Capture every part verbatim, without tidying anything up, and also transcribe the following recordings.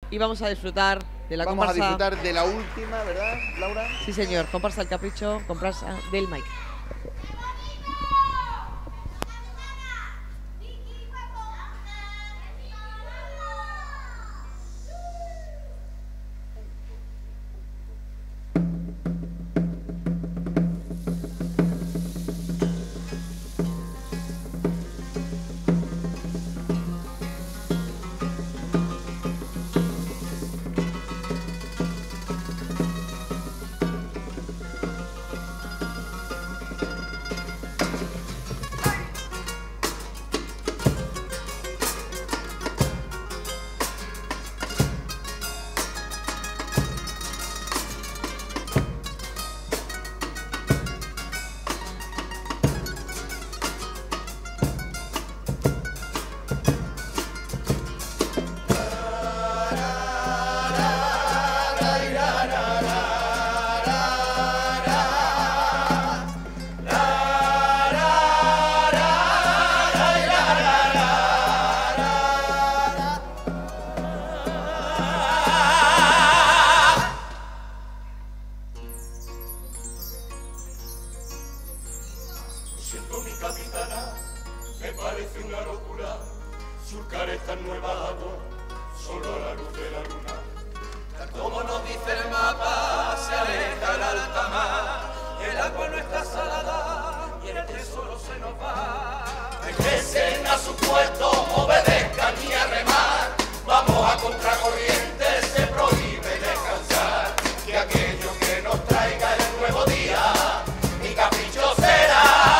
y vamos a disfrutar de la Vamos comparsa. a disfrutar de la última, ¿verdad, Laura? Sí, señor, comparsa del Capricho, comparsa del Mike. Siento mi capitana, me parece una locura surcar esta nueva agua solo a la luz de la luna. Tal como nos dice el mapa, se aleja el alta mar, el agua no está salada y el tesoro se nos va. Regresen a su puesto, obedezcan y a remar, vamos a contracorriente, se prohíbe descansar, que aquello que nos traiga el nuevo día, mi capricho será.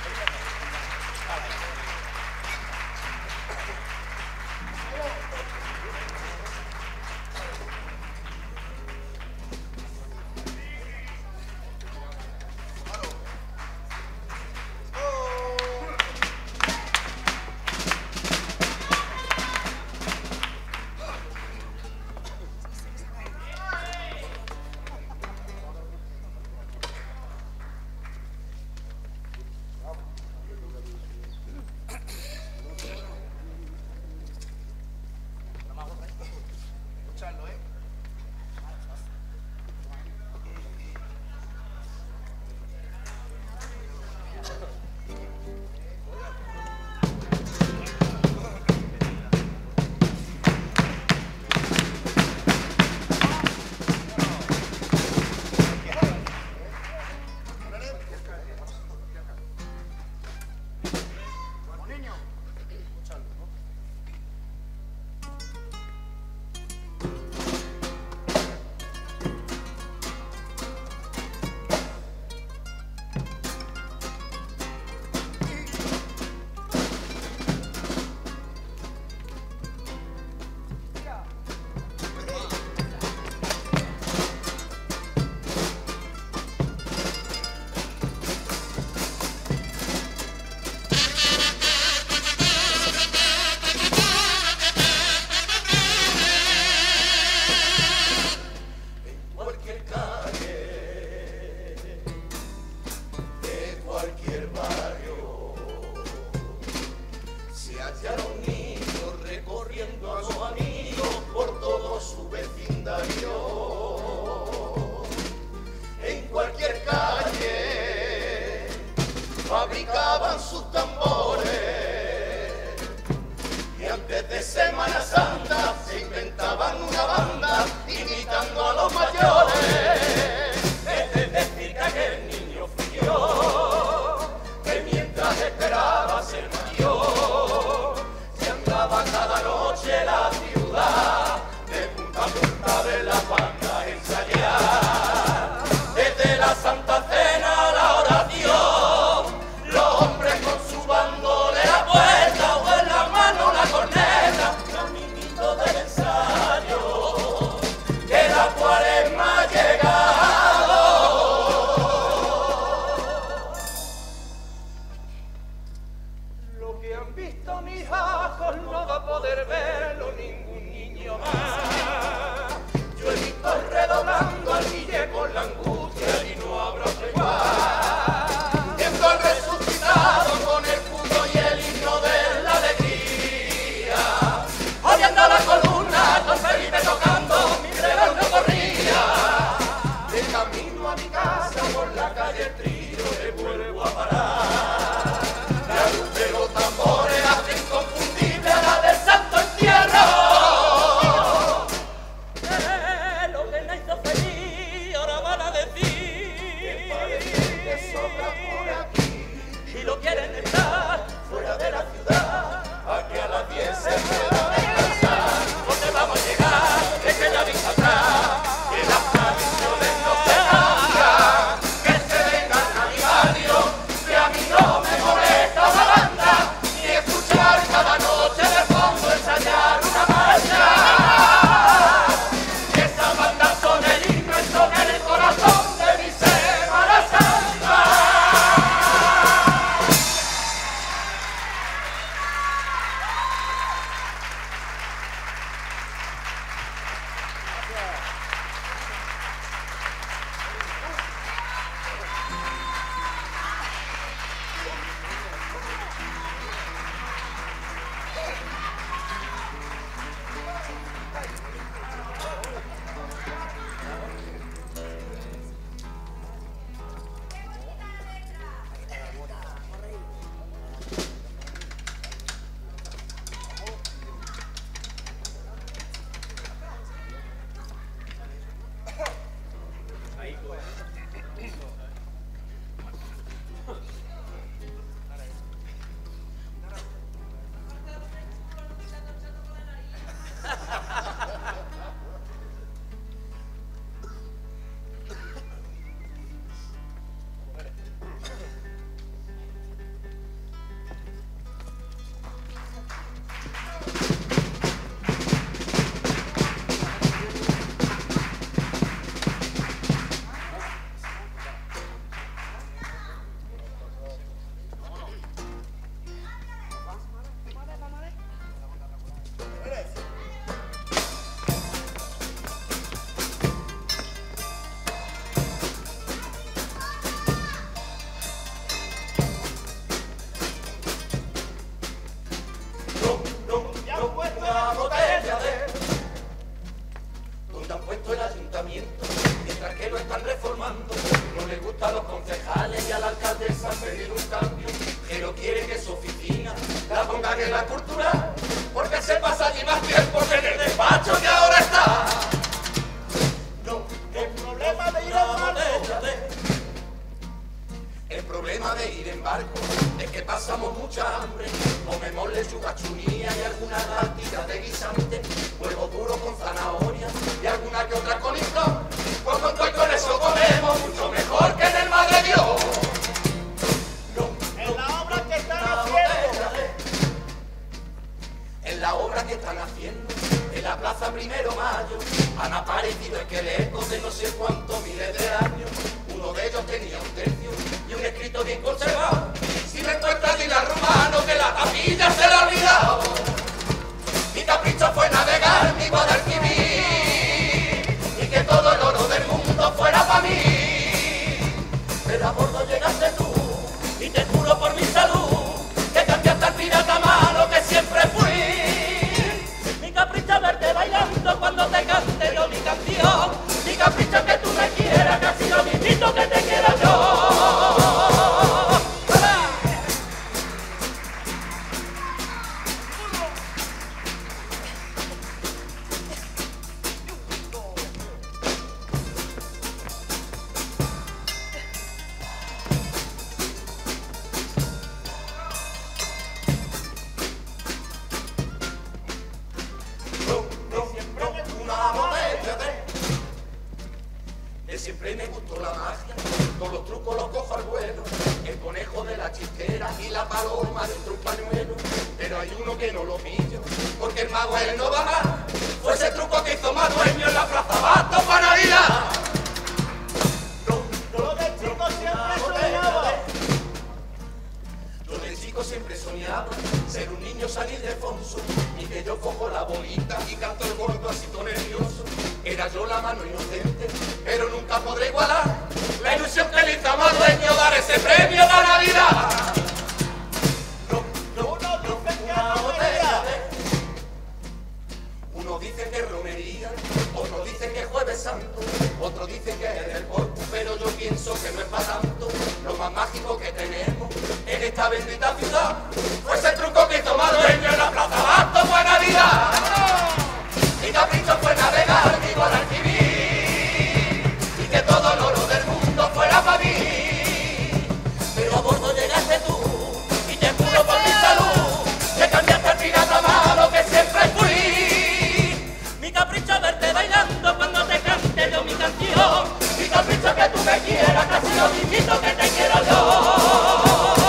fabricaban sus tambores y antes de Semana Santa se inventaban una banda imitando a los mayores. Es de decir que aquel niño fui yo, que mientras esperaba ser mayor, se andaba cada noche la ciudad de punta a punta de las bandas ensayar. Desde la Santa Cena a la oración, los hombres con su ir en barco, es que pasamos mucha hambre. Comemos lechuga, chunía y alguna gatilla de guisante, huevo duro con zanahoria y alguna que otra coliflor. Pues con todo y con eso comemos mucho mejor que en el Madre Dios. En la obra que están haciendo. En la obra que están haciendo, en la plaza Primero Mayo, han aparecido esqueletos de no sé cuántos miles de años. Uno de ellos tenía un tercio y un escrito bien conservado. Si me encuentras, dile al rumano que la tapilla se la ha olvidado. Mi capricho fue navegar mi Guadalquivir y que todo el oro del mundo fuera para mí. Pero a bordo llegaste tú y te juro por mi salud que cambiaste al pirata malo que siempre fui. Mi capricho es verte bailando cuando te cante yo mi canción. Mi capricho es que tú me quieras, casi lo mismito que te quiera yo. Siempre me gustó la magia, con los trucos los cojo al vuelo, el conejo de la chistera y la paloma dentro de un pañuelo. Pero hay uno que no lo pillo, porque el mago él no va más. Fue ese truco que hizo más dueño en la plaza Basto para Navidad. Yo de chico siempre soñaba. Yo de chico siempre soñaba ser un niño salir de Fonso y que yo cojo la bolita y canto el gordo así todo nervioso. Era yo la mano inocente, pero nunca podré igualar la ilusión que le hizo a más dueño dar ese premio de Navidad. No, no, no, no, una botella de... Uno dice que es romería, otro dice que es Jueves Santo, otro dice que es del Corpus, pero yo pienso que no es para tanto. Lo más mágico que tenemos en esta bendita ciudad fue ese truco que hizo más dueño en la plaza Basto fue Navidad. Mi capricho fue navegar mi Guadalquivir y que todo el oro del mundo fuera para mí. Pero a bordo llegaste tú y te juro por mi salud que cambiaste al pirata malo que siempre fui. Mi capricho es verte bailando cuando te cante yo mi canción. Mi capricho es que tú me quieras, casi lo mismito que te quiero yo.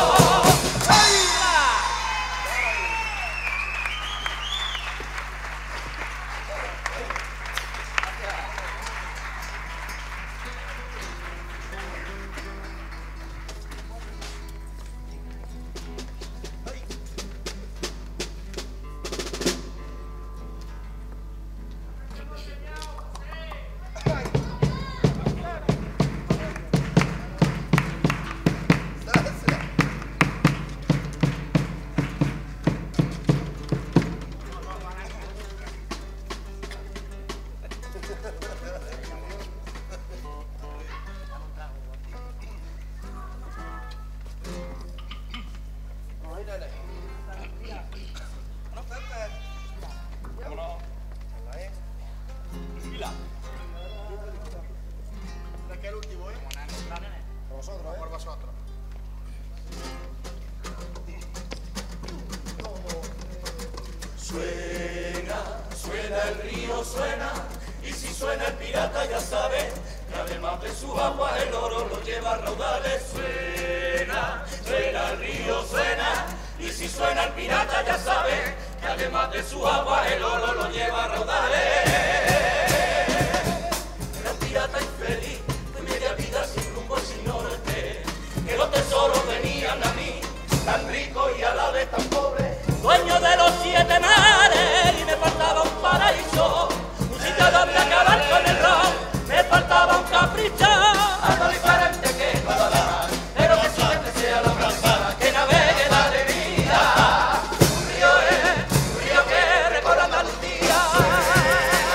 Suena, suena el río, suena, y si suena el pirata ya sabe que además de su agua el oro lo lleva a raudales. Suena, suena el río, suena, y si suena el pirata ya sabe que además de su agua el oro lo lleva a raudales. Era un pirata infeliz, de media vida sin rumbo, sin norte, que los tesoros venían a mí, tan rico y a la vez tan pobre, dueño de los siete mares, y me faltaba un paraíso, un sitio donde acabar con el ron, me faltaba un capricho, algo diferente que toda la mar, pero que siempre sea la blanca, que navegue la alegría. Un río es, un río que recorre Andalucía.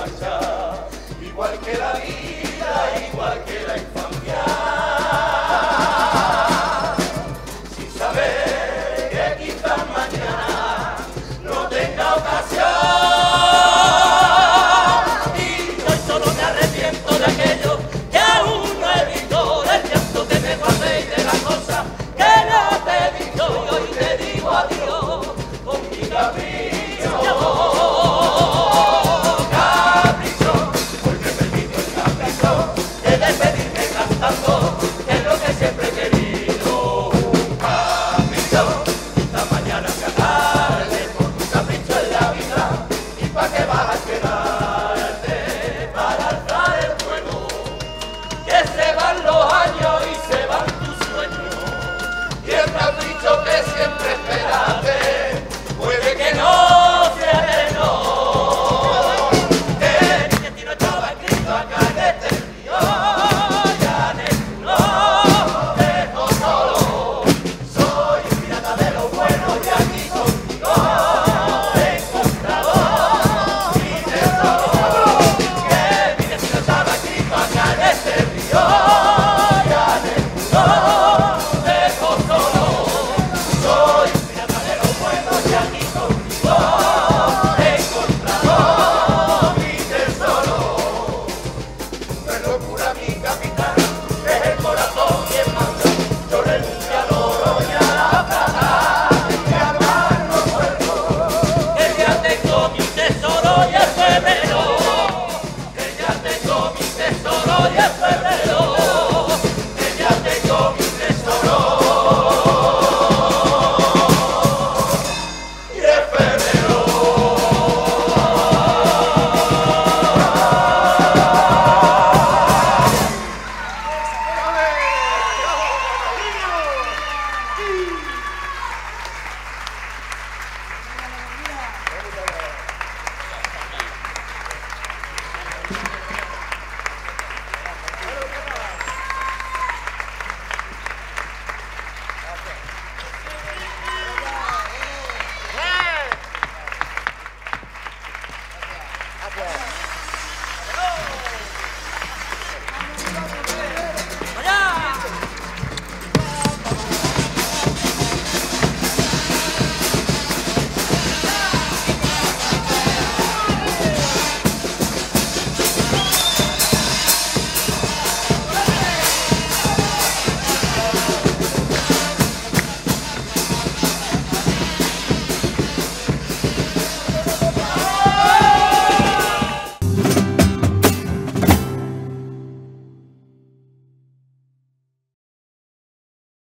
marchar, igual que la vida.